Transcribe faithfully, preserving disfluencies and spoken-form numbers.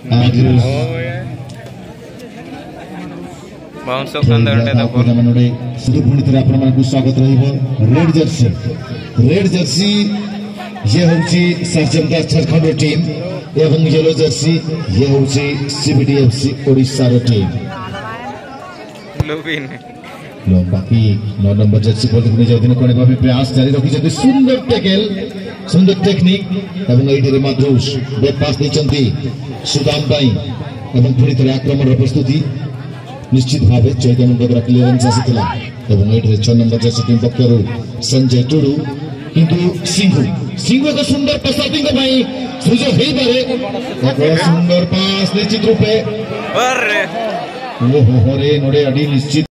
bounce अंदर स्वागत red Jersey red jersey ये हूँ सरजमदास झारखंड टीम एवं येलो जर्सी ये हूँ सीबीडीएफसी ओडिशा टीम बाकी नौ नंबर जर्सी बोलते जाऊँ कोने भाव प्रयास जारी रखी सुंदर टेकल सुंदर टेक्निक एवं ये माधुष बैक पास नहीं सुदाम एवं पुणी थे आक्रमण प्रस्तुति निश्चित भाव चौदह नंबर क्लीयरेंस आसाला छह नंबर जर्सी टीम पक्षर संजय टुडू किंतु सिंधु सिंधु एक सुंदर प्रसादी सुजोग हो पारे सुंदर पास निश्चित रूपे ओहो रे नोड़े अड़ी निश्चित